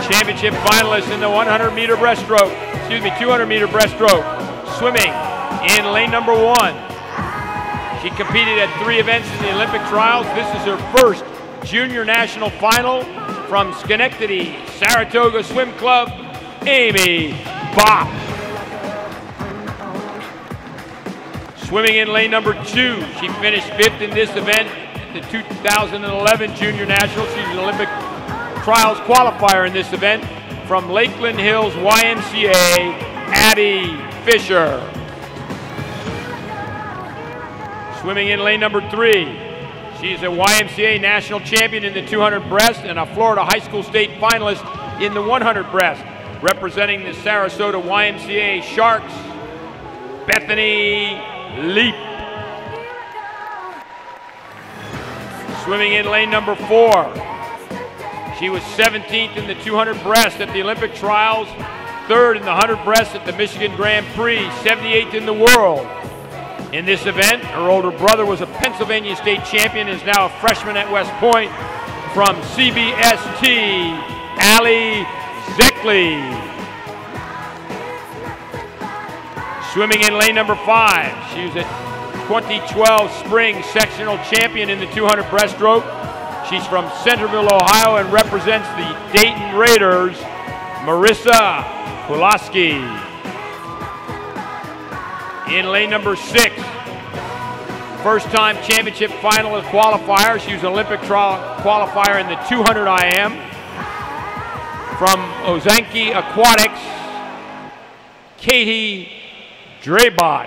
Championship finalist in the 100-meter breaststroke, 200-meter breaststroke, swimming in lane number 1. She competed at 3 events in the Olympic trials. This is her first junior national final from Schenectady, Saratoga Swim Club, Amy Bopp. Swimming in lane number 2, she finished 5th in this event, the 2011 Junior Nationals. She's an Olympic Trials qualifier in this event from Lakeland Hills YMCA, Abby Fisher. Swimming in lane number 3, she's a YMCA national champion in the 200 breast and a Florida high school state finalist in the 100 breast. Representing the Sarasota YMCA Sharks, Bethany Leap. Swimming in lane number 4, she was 17th in the 200 breast at the Olympic trials, 3rd in the 100 breast at the Michigan Grand Prix, 78th in the world. In this event, her older brother was a Pennsylvania state champion and is now a freshman at West Point from CBST, Allie Zeckley. Swimming in lane number 5, she was a 2012 spring sectional champion in the 200 breaststroke. She's from Centerville, Ohio, and represents the Dayton Raiders, Marissa Pulaski. In lane number 6, first-time championship finalist qualifier. She was an Olympic trial qualifier in the 200 IM. From Ozanki Aquatics, Katie Drabot.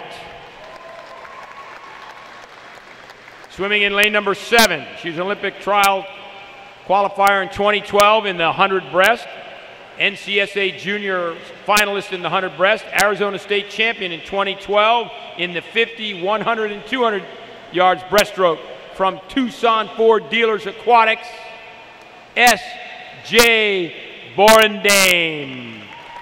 Swimming in lane number 7, she was an Olympic trial qualifier in 2012 in the 100 breast, NCSA junior finalist in the 100 breast, Arizona state champion in 2012 in the 50, 100, and 200 yards breaststroke. From Tucson Ford Dealers Aquatics, S.J. Borendame.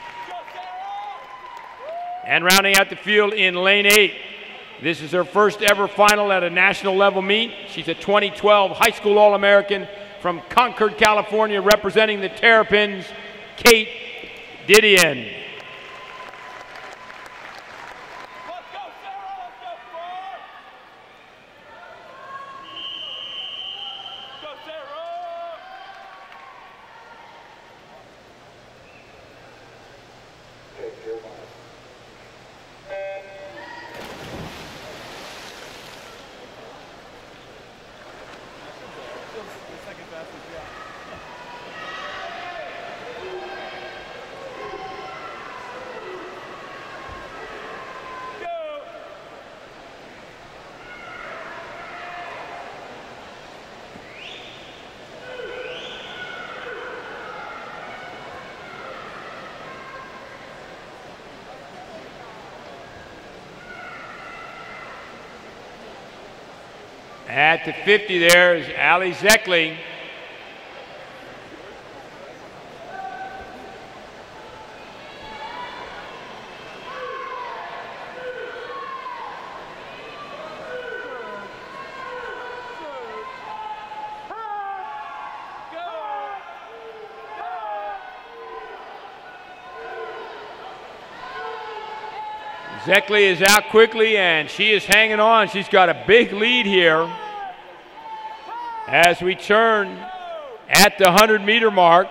And rounding out the field in lane 8, this is her first ever final at a national level meet. She's a 2012 high school All-American from Concord, California, representing the Terrapins, Kate Didion. At the 50 there is Allie Zeckley. Zeckley is out quickly and she is hanging on. She's got a big lead here. As we turn at the 100-meter mark,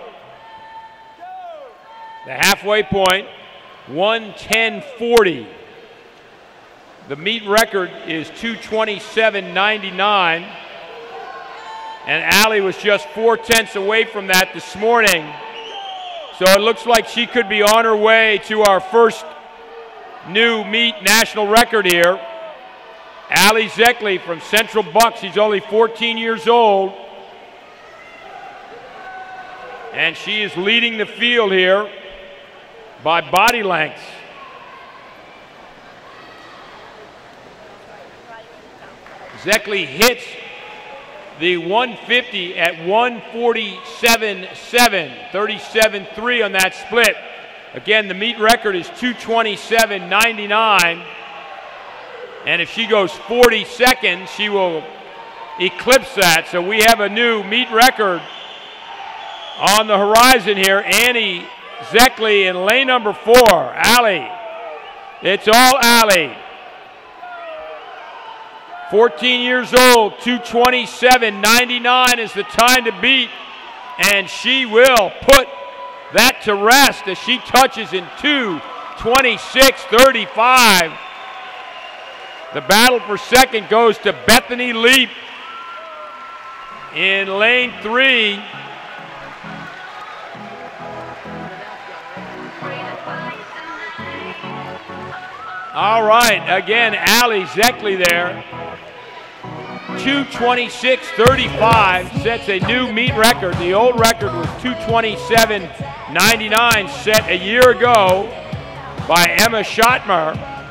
the halfway point, 1:10:40. The meet record is 2:27:99, and Allie was just 4/10 away from that this morning. So it looks like she could be on her way to our first new meet national record here. Allie Zeckley from Central Bucks. She's only 14 years old. And she is leading the field here by body lengths. Zeckley hits the 150 at 1:47.7, 37.3 on that split. Again, the meet record is 2:27.99. And if she goes 40 seconds, she will eclipse that. So we have a new meet record On the horizon here, Annie Zeckley in lane number 4. Allie. It's all Allie. 14 years old, 2:27.99 is the time to beat, and she will put that to rest as she touches in 2:26.35. The battle for second goes to Bethany Leap in lane 3. All right, again, Allie Zeckley there. 2:26.35 sets a new meet record. The old record was 2:27.99 set a year ago by Emma Schottmer.